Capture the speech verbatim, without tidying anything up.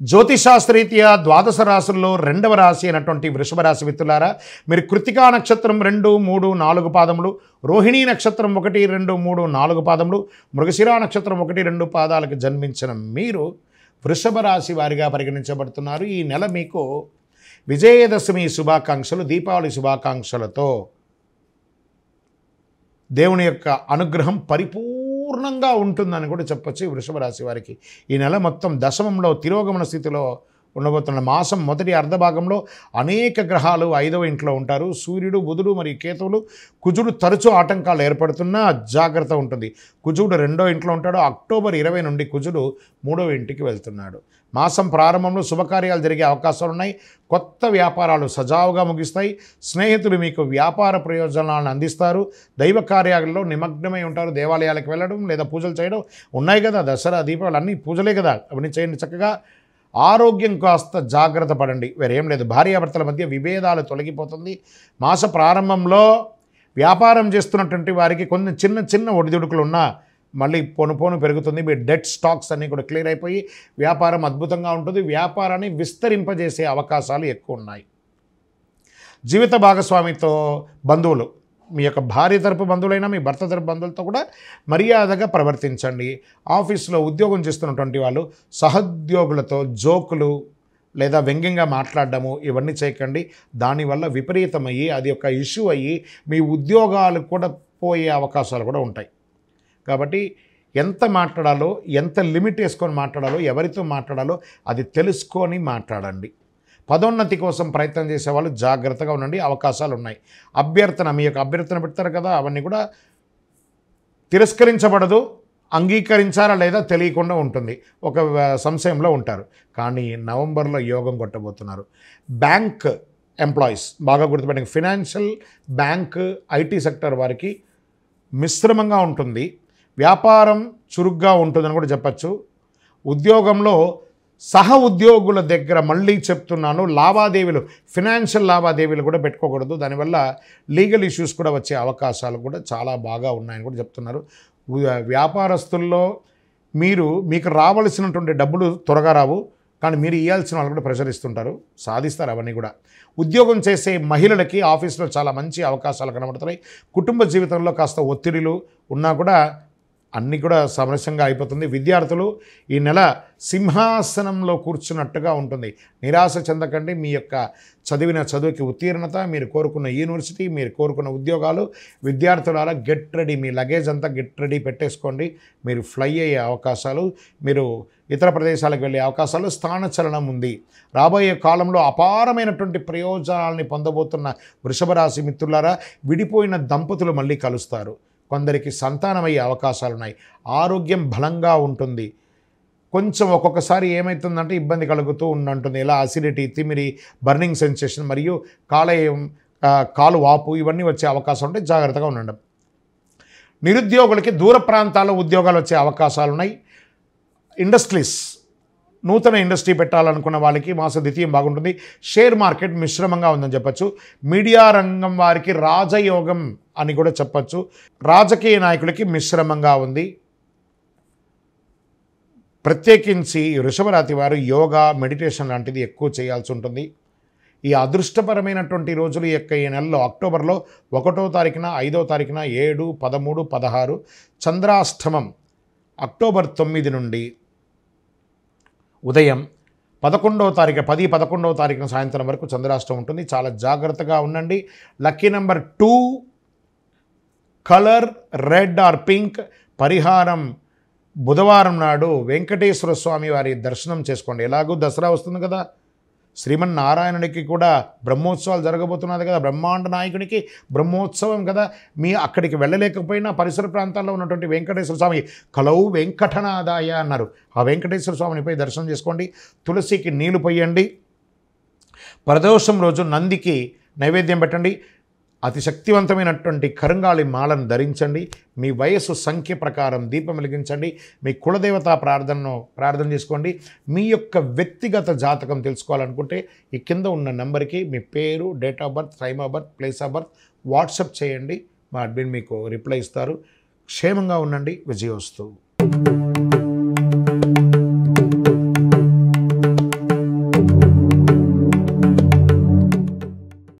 జ్యోతిషాస్త్రరీత్యా ద్వాదశ రాశుల్లో రెండవ రాశి అయినటువంటి వృషభ రాశి మిత్రులారా, మీరు కృతికా నక్షత్రం రెండు మూడు నాలుగు పాదములు, రోహిణీ నక్షత్రం ఒకటి రెండు మూడు నాలుగు పాదములు, మృగశిరా నక్షత్రం ఒకటి రెండు పాదాలకు జన్మించిన మీరు వృషభ రాశి వారిగా పరిగణించబడుతున్నారు. ఈ నెల మీకు విజయదశమి శుభాకాంక్షలు, దీపావళి శుభాకాంక్షలతో దేవుని యొక్క అనుగ్రహం పరిపూర్ణంగా ఉంటుందని కూడా చెప్పొచ్చు. వృషభ రాశి వారికి ఈ నెల మొత్తం దశమంలో తిరోగమన స్థితిలో ఉండబోతున్న మాసం మొదటి అర్ధభాగంలో అనేక గ్రహాలు ఐదవ ఇంట్లో ఉంటారు. సూర్యుడు, బుధుడు మరియు కేతువులు. కుజుడు తరచూ ఆటంకాలు ఏర్పడుతున్నా జాగ్రత్త ఉంటుంది. కుజుడు రెండో ఇంట్లో ఉంటాడు. అక్టోబర్ ఇరవై నుండి కుజుడు మూడవ ఇంటికి వెళ్తున్నాడు. మాసం ప్రారంభంలో శుభకార్యాలు జరిగే అవకాశాలు ఉన్నాయి. కొత్త వ్యాపారాలు సజావుగా ముగిస్తాయి. స్నేహితులు మీకు వ్యాపార ప్రయోజనాలను అందిస్తారు. దైవ కార్యాలలో నిమగ్నమై ఉంటారు. దేవాలయాలకు వెళ్ళడం లేదా పూజలు చేయడం ఉన్నాయి కదా. దసరా, దీపావళి అన్నీ పూజలే కదా, అవన్నీ చేయండి చక్కగా. ఆరోగ్యం కాస్త జాగ్రత్త పడండి, వేరేం లేదు. భార్యాభర్తల మధ్య విభేదాలు తొలగిపోతుంది. మాస ప్రారంభంలో వ్యాపారం చేస్తున్నటువంటి వారికి కొన్ని చిన్న చిన్న ఒడిదుడుకులు ఉన్నా మళ్ళీ పోను పోను పెరుగుతుంది. మీ డెట్ స్టాక్స్ అన్నీ కూడా క్లియర్ అయిపోయి వ్యాపారం అద్భుతంగా ఉంటుంది. వ్యాపారాన్ని విస్తరింపజేసే అవకాశాలు ఎక్కువ ఉన్నాయి. జీవిత భాగస్వామితో బంధువులు, మీ యొక్క భార్య తరపు బంధువులైనా మీ భర్త తరపు బంధువులతో కూడా మర్యాదగా ప్రవర్తించండి. ఆఫీసులో ఉద్యోగం చేస్తున్నటువంటి వాళ్ళు సహోద్యోగులతో జోకులు లేదా వ్యంగ్యంగా మాట్లాడడము ఇవన్నీ చేయకండి. దానివల్ల విపరీతమయ్యి అది ఒక ఇష్యూ అయ్యి మీ ఉద్యోగాలు కూడా పోయే అవకాశాలు కూడా ఉంటాయి. కాబట్టి ఎంత మాట్లాడాలో, ఎంత లిమిట్ వేసుకొని మాట్లాడాలో, ఎవరితో మాట్లాడాలో అది తెలుసుకొని మాట్లాడండి. పదోన్నతి కోసం ప్రయత్నం చేసేవాళ్ళు జాగ్రత్తగా ఉండండి, అవకాశాలు ఉన్నాయి. అభ్యర్థన, మీ యొక్క అభ్యర్థన పెడతారు కదా, అవన్నీ కూడా తిరస్కరించబడదు. అంగీకరించారా లేదా తెలియకుండా ఉంటుంది. ఒక సంశయంలో ఉంటారు. కానీ నవంబర్లో యోగం కొట్టబోతున్నారు. బ్యాంక్ ఎంప్లాయీస్ బాగా గుర్తుపెట్టండి. ఫినాన్షియల్, బ్యాంక్, ఐటీ సెక్టర్ వారికి మిశ్రమంగా ఉంటుంది. వ్యాపారం చురుగ్గా ఉంటుందని కూడా చెప్పచ్చు. ఉద్యోగంలో సహ ఉద్యోగుల దగ్గర మళ్ళీ చెప్తున్నాను, లావాదేవీలు, ఫినాన్షియల్ లావాదేవీలు కూడా పెట్టుకోకూడదు. దానివల్ల లీగల్ ఇష్యూస్ కూడా వచ్చే అవకాశాలు కూడా చాలా బాగా ఉన్నాయని కూడా చెప్తున్నారు. వ్యాపారస్తుల్లో మీరు మీకు రావలసినటువంటి డబ్బులు త్వరగా రావు, కానీ మీరు ఇవ్వాల్సిన వాళ్ళు కూడా ప్రెషర్ ఇస్తుంటారు. సాధిస్తారు అవన్నీ కూడా. ఉద్యోగం చేసే మహిళలకి ఆఫీస్లో చాలా మంచి అవకాశాలు కనబడుతున్నాయి. కుటుంబ జీవితంలో కాస్త ఒత్తిడిలు ఉన్నా కూడా అన్నీ కూడా సమరస్యంగా అయిపోతుంది. విద్యార్థులు ఈ నెల సింహాసనంలో కూర్చున్నట్టుగా ఉంటుంది. నిరాశ చెందకండి. మీ యొక్క చదివిన చదువుకి ఉత్తీర్ణత, మీరు కోరుకున్న యూనివర్సిటీ, మీరు కోరుకున్న ఉద్యోగాలు, విద్యార్థులారా గెట్ రెడీ. మీ లగేజ్ అంతా గెట్ రెడీ పెట్టేసుకోండి. మీరు ఫ్లై అయ్యే అవకాశాలు, మీరు ఇతర ప్రదేశాలకు వెళ్ళే అవకాశాలు, స్థానచలనం ఉంది. రాబోయే కాలంలో అపారమైనటువంటి ప్రయోజనాలని పొందబోతున్న వృషభ రాశి మిత్రులారా, విడిపోయిన దంపతులు మళ్ళీ కలుస్తారు. కొందరికి సంతానమయ్యే అవకాశాలు ఉన్నాయి. ఆరోగ్యం బలంగా ఉంటుంది. కొంచెం ఒక్కొక్కసారి ఏమవుతుందంటే ఇబ్బంది కలుగుతూ ఉంటుంది. ఇలా అసిడిటీ, తిమిరి, బర్నింగ్ సెన్సేషన్ మరియు కాలేయం, కాలు వాపు ఇవన్నీ వచ్చే అవకాశం ఉంటే జాగ్రత్తగా ఉండండి. నిరుద్యోగులకి దూర ప్రాంతాల్లో ఉద్యోగాలు వచ్చే అవకాశాలు ఉన్నాయి. ఇండస్ట్రీస్, నూతన ఇండస్ట్రీ పెట్టాలనుకున్న వాళ్ళకి మాస ద్వితీయం బాగుంటుంది. షేర్ మార్కెట్ మిశ్రమంగా ఉందని చెప్పచ్చు. మీడియా రంగం వారికి రాజయోగం అని కూడా చెప్పచ్చు. రాజకీయ నాయకులకి మిశ్రమంగా ఉంది. ప్రత్యేకించి వృషభ రాశి వారు యోగా, మెడిటేషన్ లాంటిది ఎక్కువ చేయాల్సి ఉంటుంది. ఈ అదృష్టపరమైనటువంటి రోజులు యొక్క ఈ నెలలో అక్టోబర్లో ఒకటో తారీఖున, ఐదో తారీఖున, ఏడు, పదమూడు, పదహారు చంద్రాష్టమం. అక్టోబర్ తొమ్మిది నుండి ఉదయం పదకొండవ తారీఖు పది పదకొండవ తారీఖున సాయంత్రం వరకు చంద్రాష్టమం ఉంటుంది. చాలా జాగ్రత్తగా ఉండండి. Lucky number two, colour red or pink. పరిహారం బుధవారం నాడు వెంకటేశ్వర స్వామి వారి దర్శనం చేసుకోండి. ఎలాగూ దసరా వస్తుంది కదా, శ్రీమన్నారాయణుడికి కూడా బ్రహ్మోత్సవాలు జరగబోతున్నది కదా, బ్రహ్మాండ నాయకునికి బ్రహ్మోత్సవం కదా. మీ అక్కడికి వెళ్ళలేకపోయినా పరిసర ప్రాంతాల్లో ఉన్నటువంటి వెంకటేశ్వర స్వామి కలౌ వెంకటనాదాయ అన్నారు. ఆ వెంకటేశ్వర స్వామిని పోయి దర్శనం చేసుకోండి. తులసికి నీళ్లు పోయండి. ప్రదోషం రోజు నందికి నైవేద్యం పెట్టండి. అతి శక్తివంతమైనటువంటి కరుంగాళి మాలను ధరించండి. మీ వయస్సు సంఖ్య ప్రకారం దీపం వెలిగించండి. మీ కులదేవతా ప్రార్థనను ప్రార్థన చేసుకోండి. మీ యొక్క వ్యక్తిగత జాతకం తెలుసుకోవాలనుకుంటే ఈ కింద ఉన్న నెంబర్కి మీ పేరు, date of birth, time of birth, place of birth WhatsApp చేయండి. మా అడ్మిన్ మీకు రిప్లై ఇస్తారు. క్షేమంగా ఉండండి. విజయోస్తు.